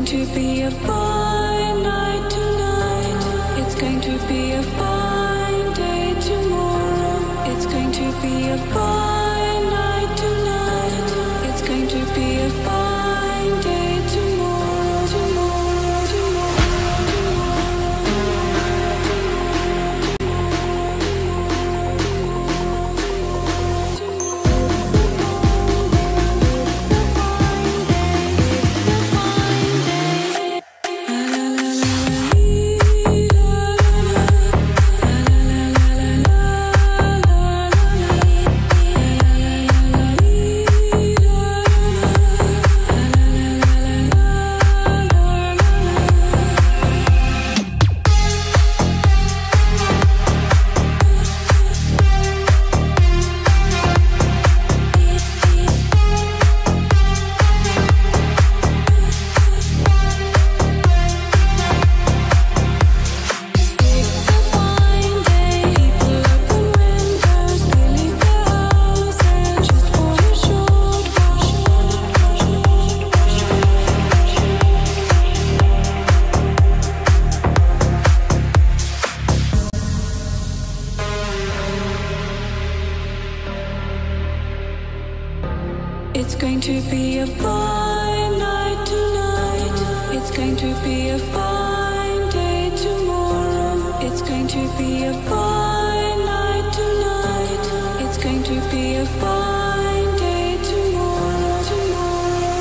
going to be a fine night tonight. It's going to be a fine day tomorrow. It's going to be a fine night tonight. It's going to be a fine day tomorrow, tomorrow, it's going to be a fine night tonight. It's going to be a fine day tomorrow. It's going to be a fine night tonight. It's going to be a fine day tomorrow, tomorrow,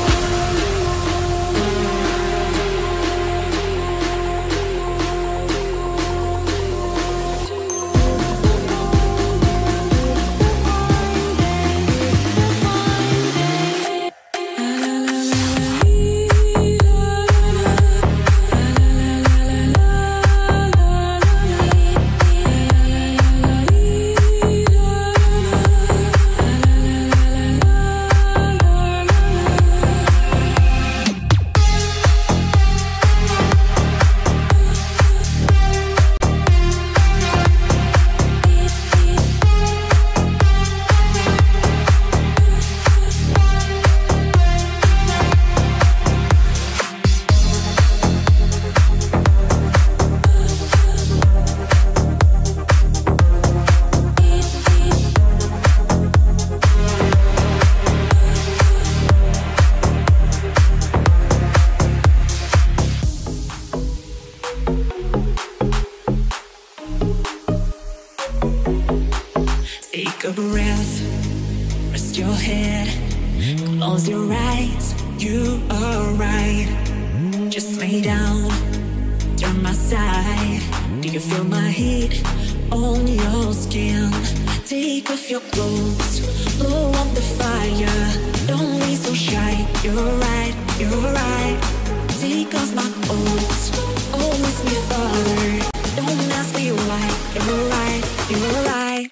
Take a breath, rest your head, close your eyes, you are right. Just lay down, turn my side. Do you feel my heat on your skin? Take off your clothes, blow up the fire. Don't be so shy, you're right, you're right. Take off my clothes, always be father. Don't ask me why, you're right, you're right.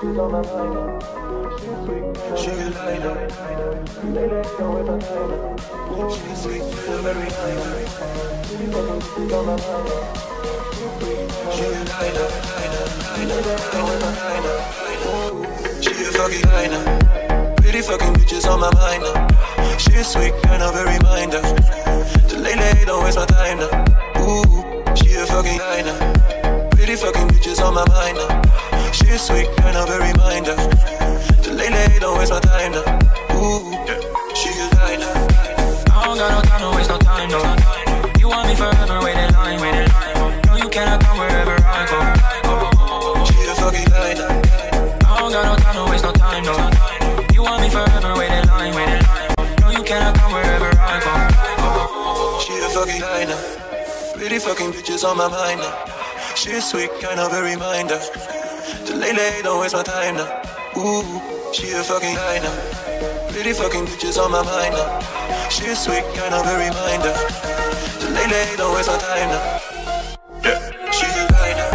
She a lighter. She's sweet, very lighter. She a lighter. She a fucking lighter. Pretty fucking bitches on my mind now. She's sweet, kind of a reminder to lay, don't waste my time now. Ooh, she a fucking lighter. Pretty fucking bitches on my mind now. She's sweet, kind of a reminder to lay, don't waste my time now. Ooh, she a lighter. I don't got no time to waste no time, no. You want me forever, wait in line. No, you cannot come wherever I go. She a fucking lighter. I don't got no time to waste no time, no. You want me forever, wait in line. No, you cannot come wherever I go. She a fucking lighter. Pretty fucking bitches on my mind now. She's sweet, kind of a reminder to lay, don't waste my time now. Ooh, she a fucking lighter. Pretty fucking bitches on my mind now. She's sweet, kind of a reminder to lay, don't waste my time now. Yeah, she a lighter.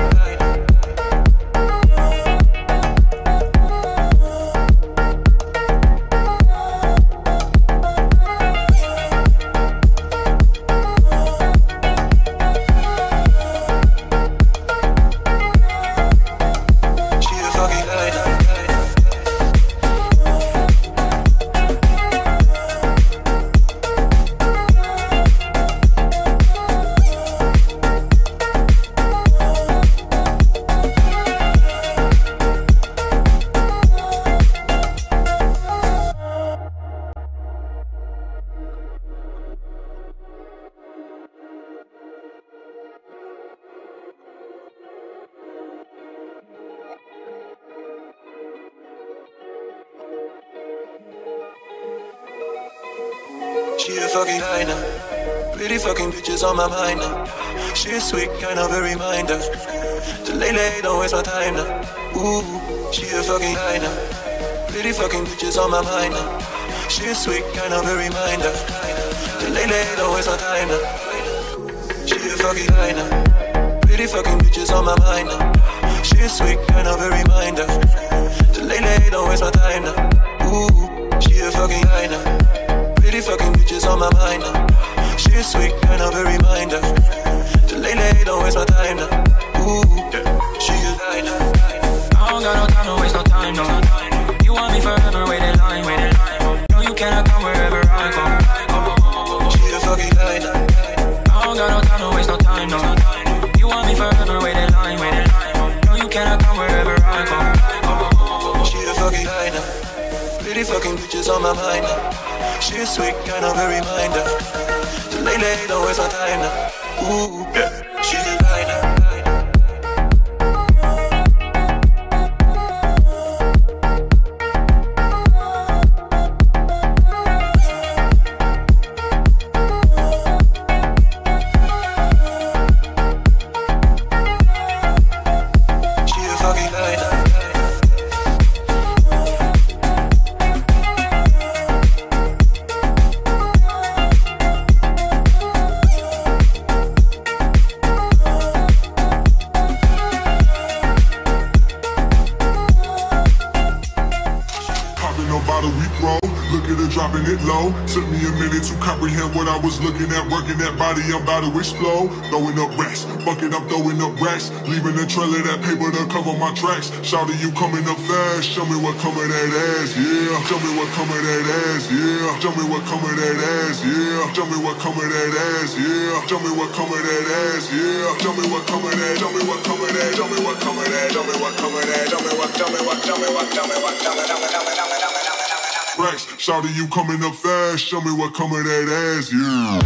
She a fucking lighter. Pretty fucking bitches on my mind now. She's sweet, kind of a reminder to lay, don't waste my time now. Ooh, she a fucking lighter. Pretty fucking bitches on my mind now. She's sweet, kind of a reminder to lay, don't waste my time now. She a fucking lighter. Pretty fucking bitches on my mind now. She's sweet, kind of a reminder to lay, don't waste my time now. Ooh, she a fucking lighter. Pretty fucking bitches on my mind now. She's sweet, kind of a reminder to lay, don't waste my time now. Ooh, she a lighter. I don't got no time to waste no time, no. You want me forever, wait in line. No, you cannot come wherever I go. She a fucking lighter. I don't got no time to waste no time, no. You want me forever, wait in line. No, you cannot come wherever I go. She a fucking lighter. Pretty fucking bitches on my mind now. She's sweet, kind of a reminder to lay, don't waste my time now. Ooh, she a lighter. Dropping it low, took me a minute to comprehend what I was looking at. Working that body, I'm about to explode. Throwing up racks, bucket up, throwing up racks. Leaving a trail of that paper to cover my tracks. Shouting, you coming up fast, show me what come of that ass, yeah. Show me what come of that ass, yeah. Show me what come of that ass, yeah. Show me what come of that ass, yeah. Show me what come of that ass, yeah. Show me what come of that, show me what come of that, show me what come of that, show me what come of that, show me what, show me what, show me what, show me what, show me what, show me what. Shouty, you coming up fast, show me what come of that ass, yeah.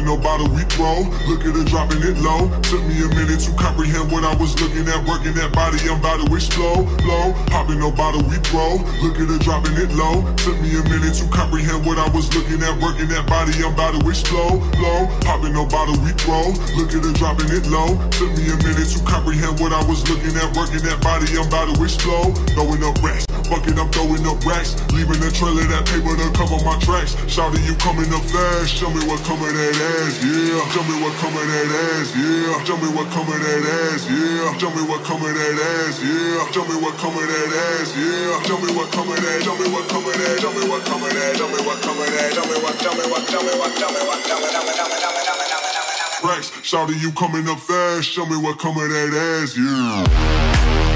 no bottle we throw. Look at her dropping it low. Took me a minute to comprehend what I was looking at. Working that body, I'm about to explode. Low, popping no bottle we throw. Look at her dropping it low. Took me a minute to comprehend what I was looking at. Working that body, I'm about to explode. Low, popping no bottle we throw. Look at her dropping it low. Took me a minute to comprehend what I was looking at. Working that body, I'm about to explode. Throwing up racks, bucket, I'm throwing up racks. Leaving a trail of that paper to cover my tracks. Shouting, you coming up fast. Show me what come of that ass, yeah. Show me what come of that ass, yeah. Show me what come of that ass, yeah. Show me what come of that ass, yeah. Show me what come of that ass, yeah. Show me what come of that. Show me what come of that. Show me what come of that. Show me what come of that. Show me what. Show me what. Show me what. Show me what. Show me what. Racks, shouting, you coming up fast. Show me what come of that ass, yeah.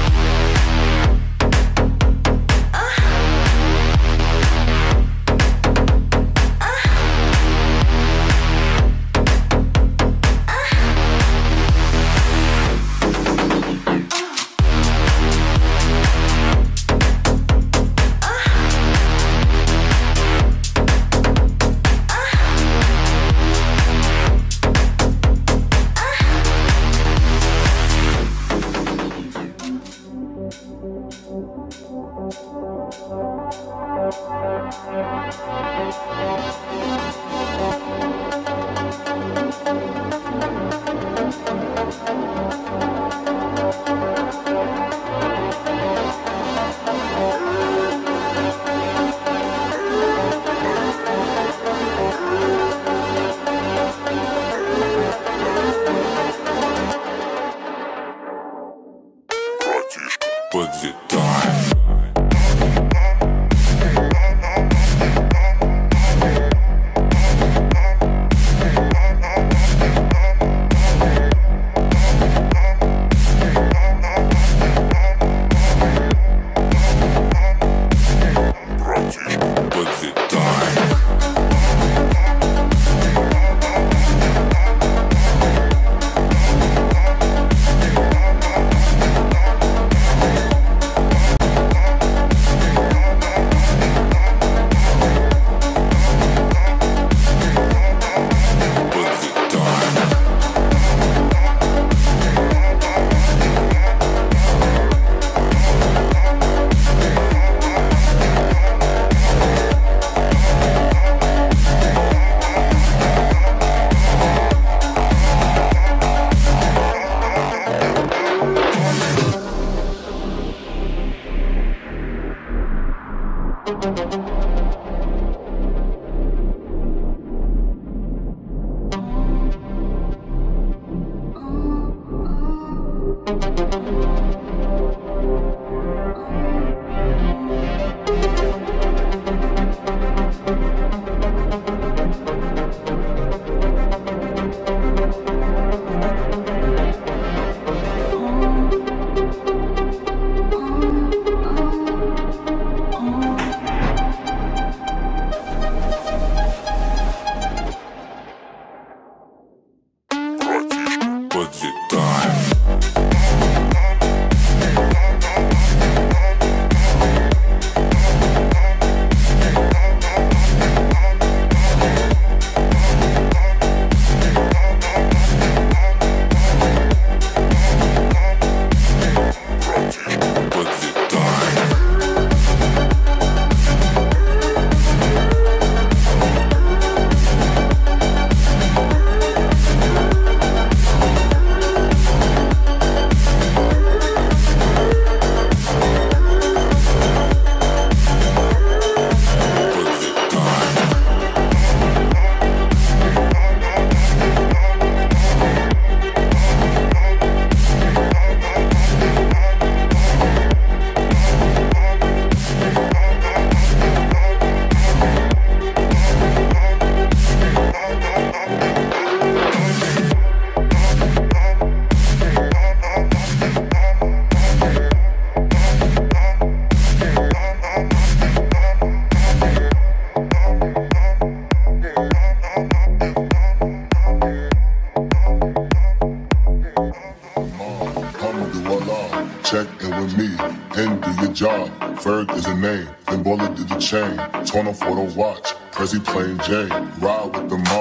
Ferg is a name, then Bullet did the chain. Torn off for the watch, Prezi plain Jane. Ride with the mob,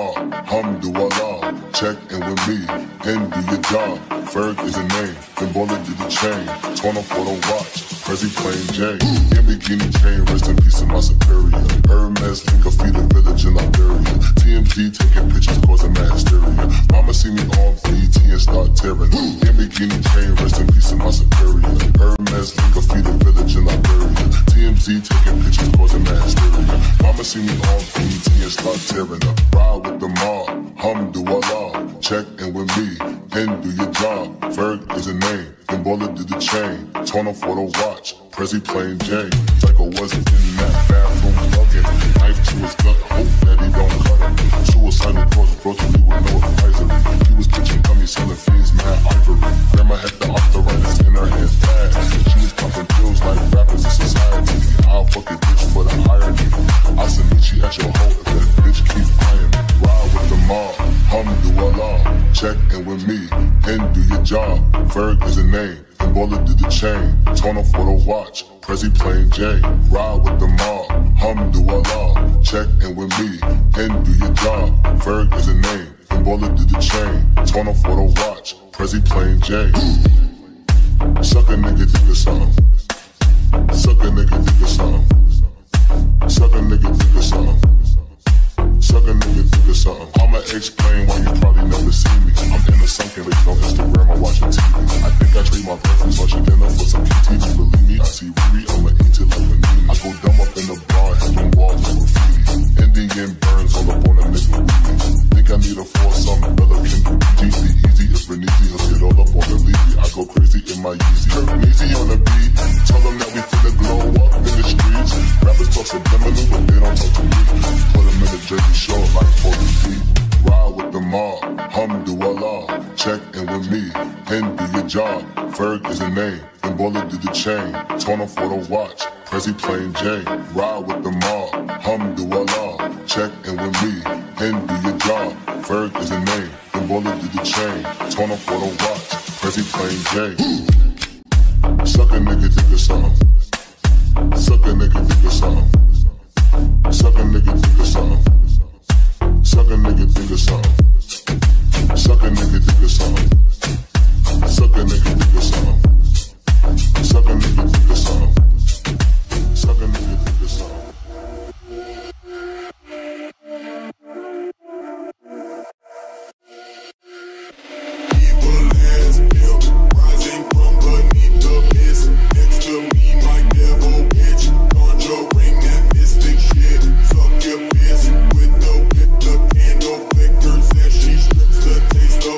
Alhamdulillah, check in with me and do your job. Ferg is a name, then bullet did the chain. Torn off for the watch, Prezi plain Jane. Yeah, bikini chain, rest in peace to my superior. Hermes, link a feed a village in Liberia. TMZ taking pictures, causing mass hysteria. Mama see me on BT and start tearing. Yeah, bikini chain, rest in peace to my superior. Hermes, link a feed a village in Liberia. TMZ taking pictures, causing mass hysteria. Mama see me on BT and start tearing up. Ride with the mob, Alhamdulillah, check in with me and do your job. Ferg is a name, then bullet did the chain. Torn off for the watch, Prezi plain Jane. Psycho wasn't in that bathroom bucket. Knife to his gut, hope that he don't cut it. Suicidal thoughts brought to me with no advisory. He was pitching gummies, selling fiends, mad ivory. Grandma had the arthritis in her hands fast. She was popping pills like rappers in society. I'll fuck a bitch for the irony. I'll send Michi at your hoe if that bitch keep eyeing me. Ride with the mob, Alhamdulillah, check in with me and do your job. Ferg is a name, and bullet did the chain. Torn off for the watch, Prezi plain Jane. Ride with the mob, Alhamdulillah, check in with me and do your job. Ferg is a name, and bullet did the chain. Torn off for the watch, Prezi plain Jane. Suck a nigga, think of something. Suck a nigga, think of something. Suck a nigga, think of something. Suck a nigga, think of something. I'ma explain why you probably never see me. I'm in a sunken lake on Instagram, I'm watching TV. I think I trade my breakfast, lunch, dinner for some PTV. Believe me, I see Riri, I'ma eat it like a meanie. I go dumb up in the bar, hitting walls with graffiti. Indian burns all up on a nigga weedy. Think I need a foursome, Bella Kim, GC, easy, if Renizzi, he'll get all up on the Levy. I go crazy in my Yeezy. Easy on the beat, tell them that we finna glow up in the streets. Rappers talk subliminal, but they don't talk to me. Put them in the Jersey Shore like 40 feet. Ride with the mob, Alhamdulillah, check in with me and do your job. Ferg is a name, and bullet did the chain. Torn off for the watch, Prezi plain Jane. Ride with the mob, Alhamdulillah, check in with me and do your job. Ferg is a name, and bullet did the chain. Torn off for the watch, Prezi plain Jane. Suck a nigga, think of something. Suck a nigga, think of something. Suck a nigga, think of something. Suck a nigga, think of something. Suck a nigga, think of something. Suck a nigga, think of something. Suck a nigga, think of something. Suck a nigga, think of something. Taste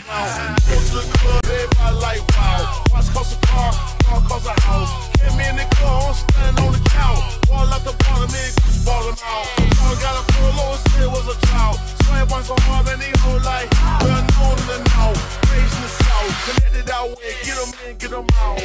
out. Go to the club, everybody like wow. Watch cost a car cost a house. Came in the car, I'm standing on the couch. Ball out the bottom, man, just ballin' out. I got a polo and said was a child. Swag one so hard, man, they whole life. Well known in the now, raised in the south. Connected out way, get them in, get them out.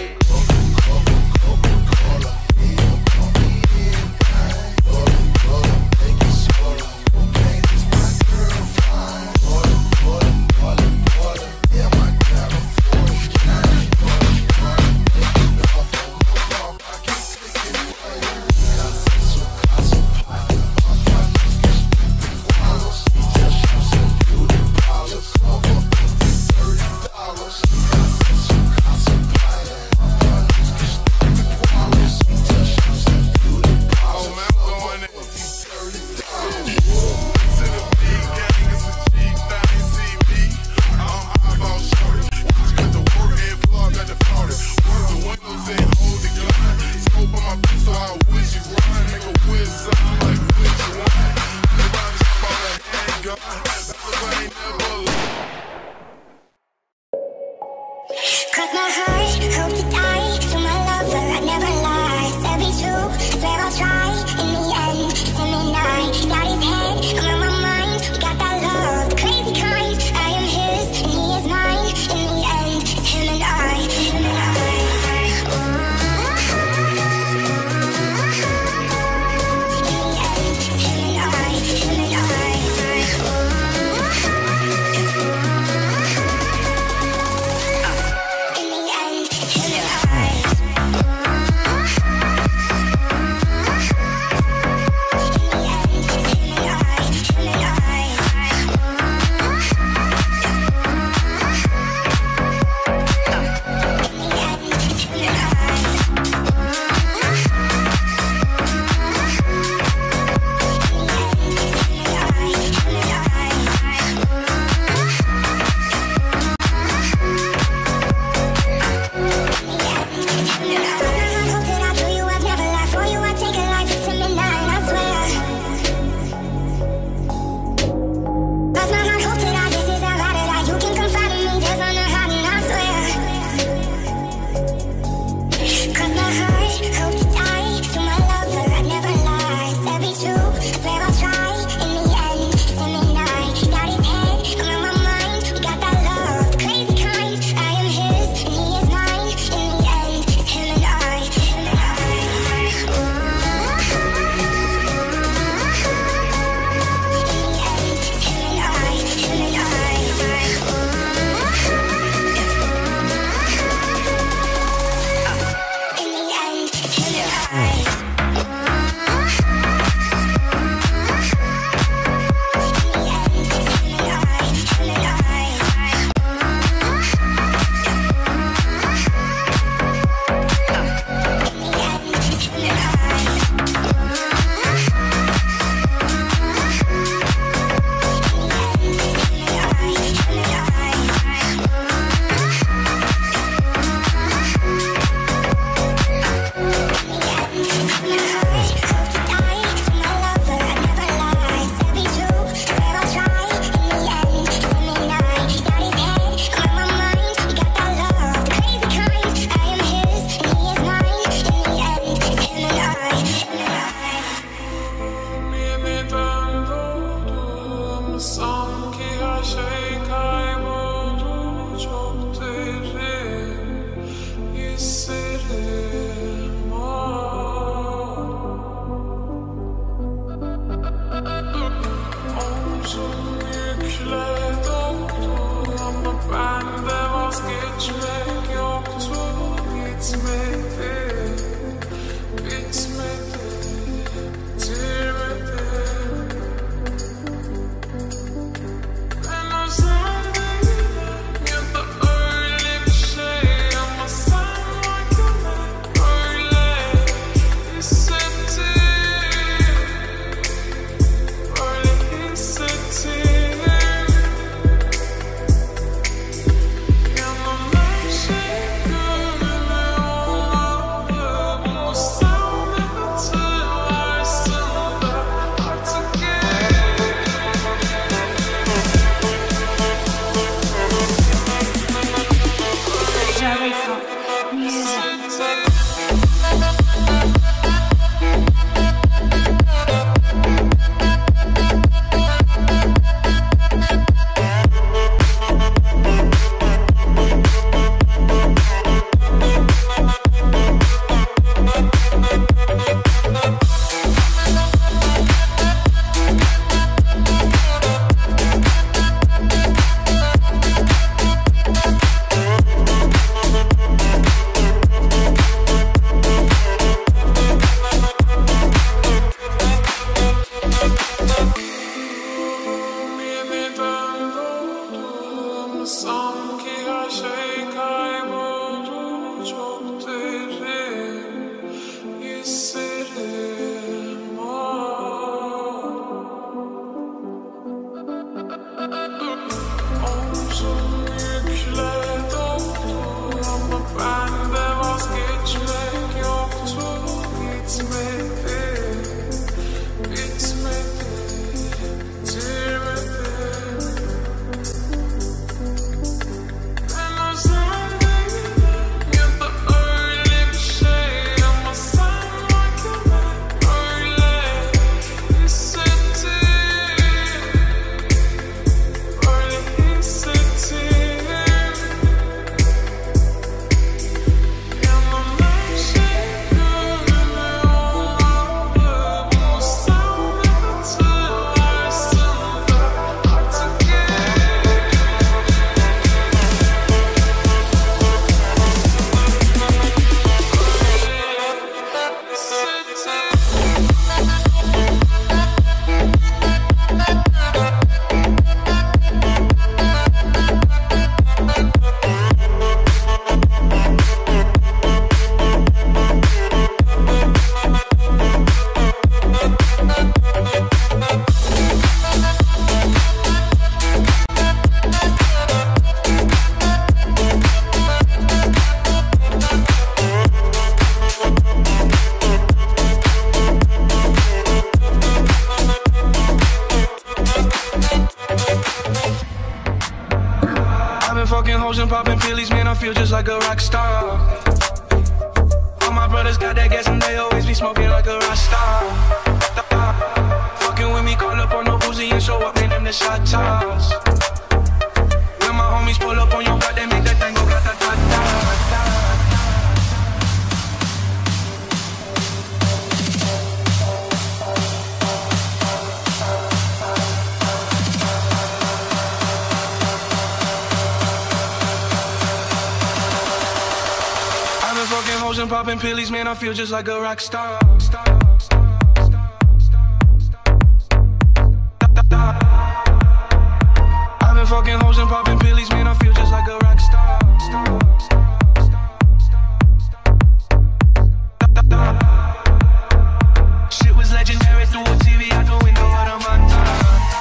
Cross my heart, hope to die. To my lover, I never lie. Said be true, I swear I'll try. In the end, it's him and I. He's got his head, I'm on my mind. We got that love, the crazy kind. I am his, and he is mine. In the end, it's him and I. Him and I. In the end, Feel just like a rock star. All my brothers got that gas and they always be smoking like a rock star. Fucking with me, call up on the Uzi and show up in them the shot toss. When my homies pull up on your block, they make that thing go grata-ta-ta. And popping pillies, man, I feel just like a rock star. I've been fucking hoes and popping pillies, man, I feel just like a rock star. Shit was legendary through a TV out the window of the Montana.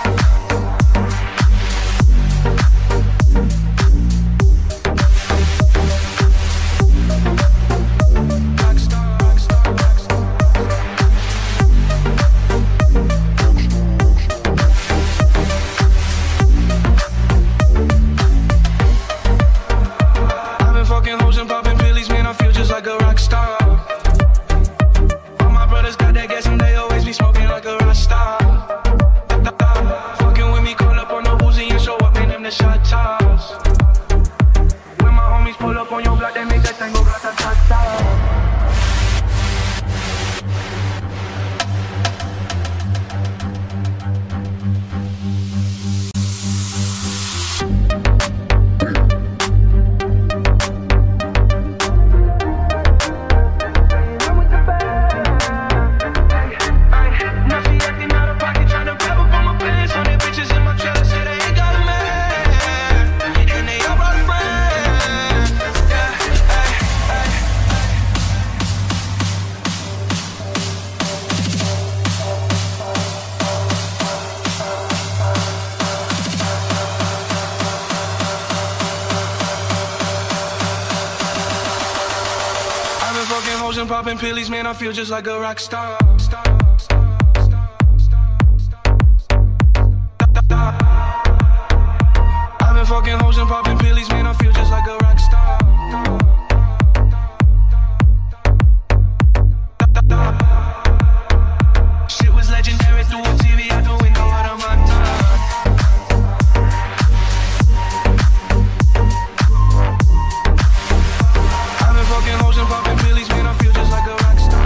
Popping pillies, man, I feel just like a rock star. I've been fucking hoes and popping pillies, man, I feel just like a rock star. Shit was legendary through a TV out the window of the Montana. I've been fucking hoes and popping pillies, man, I feel just like a rock star.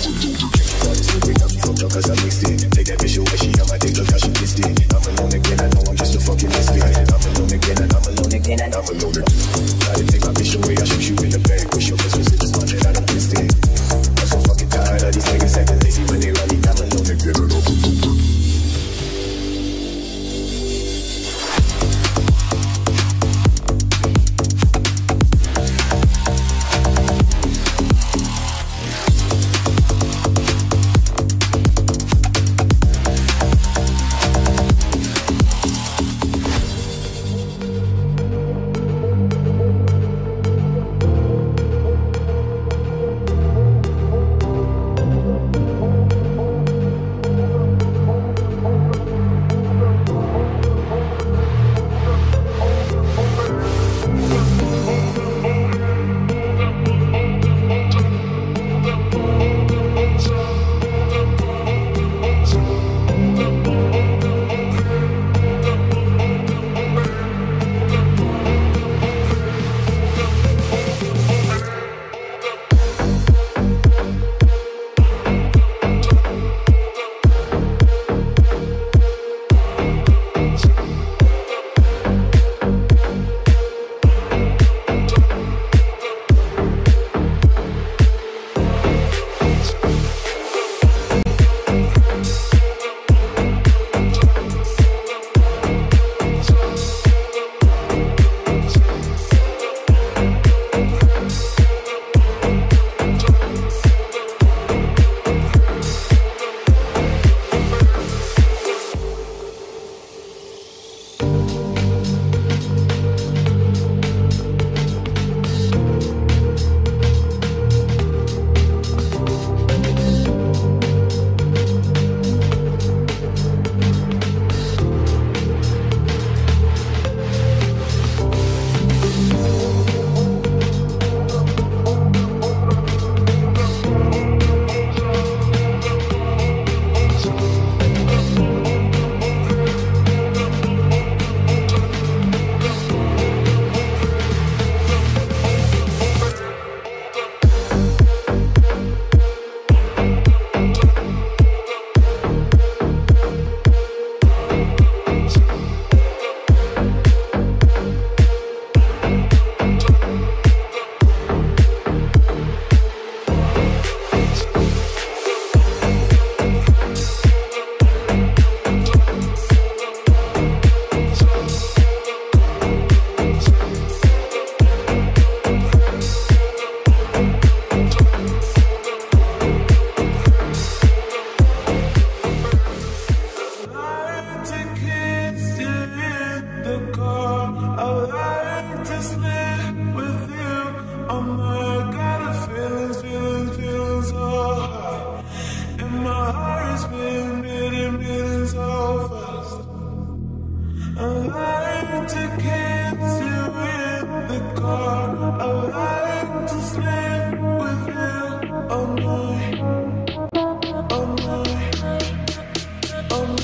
Sleeping up, fucked up cause I mixed it. Take that bitch away, she on my dick, look how she kissed it. I'm alone again, I know I'm just a fucking misfit. I'm alone again, and I'm alone again, and I'm alone again. Try to take my bitch away, I shoot you in the back. Wish your face was in the spot that I done pissed it. I'm so fucking tired of these niggas acting lazy when they rally. I'm alone again, and I'm alone again.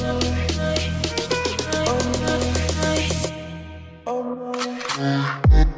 Oh,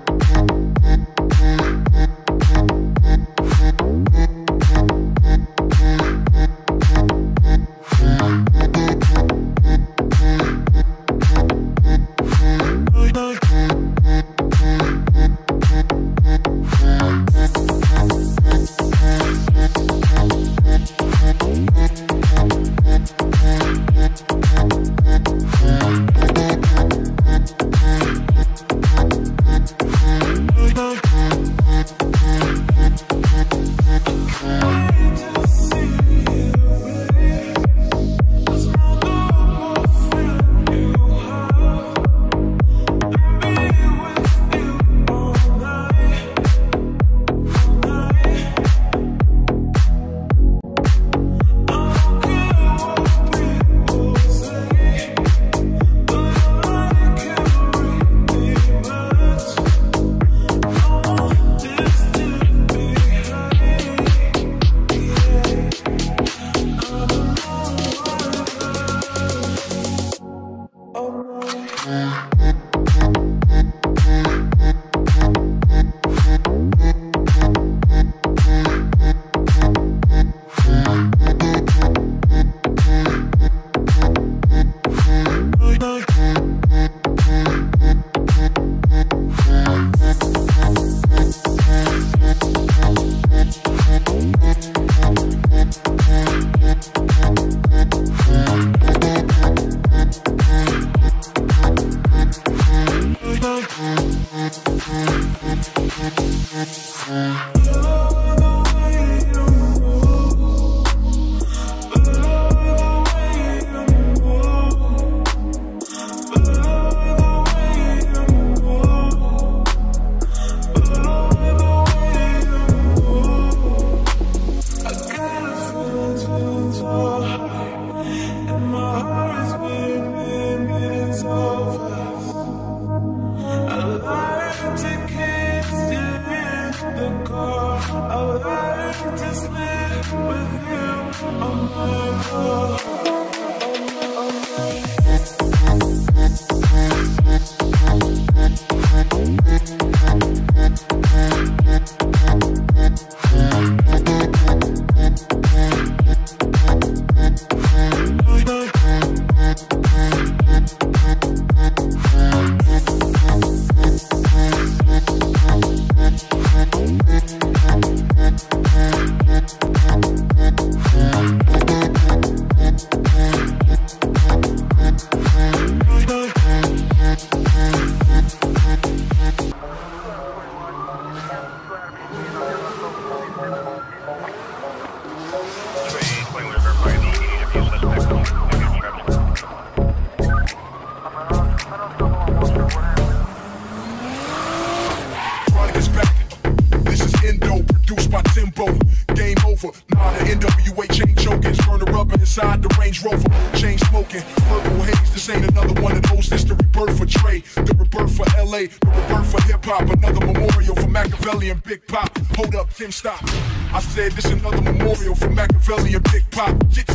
Stop. I said this another memorial for Machiavelli and Big Pop.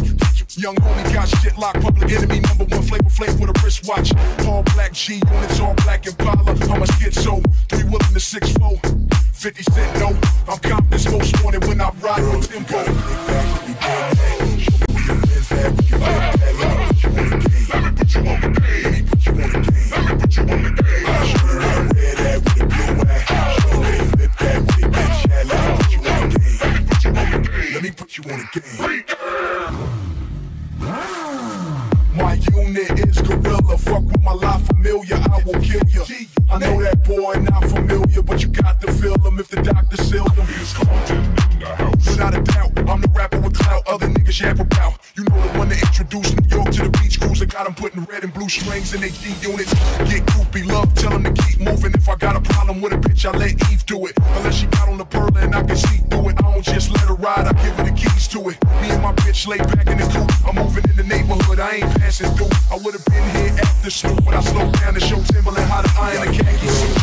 Young homie got shit locked, public enemy #1 Flavor Flav with a wristwatch. All black G units, all black Impala. I'm a schizo, 3 willing to 6'4". 50 Cent, no, I'm confident most wanted when I ride with tempo. Show me where your friends at, we can flip that. Let me put you on the game. Let me put you on the game. Let me put you on the game. Let me put you on the game. I'll show you where the red at with the blue at. Show you where they flip that with the bitch at. Let me put you on the game. Let me put you on the game. My unit is gorilla. Fuck with my life familiar, I will kill you. I know that boy not familiar, but you got to feel him if the doctor sealed him. He's Compton in the house. Without a doubt, I'm the rapper with clout. Other niggas yap about. You know the one that introduced New York to the beach cruise. I got them putting red and blue strings in their G units. Get groupie love, tell them to keep moving. If I got a problem with a bitch, I let Eve do it. Unless she got on the pearl and I can see through it. I don't just let her ride, I give her the keys to it. Me and my bitch lay back in the coupe. I'm moving in the neighborhood, I ain't passing through. I would've been here after Snoop, but I slowed down to show Timberland how to iron a khaki suit.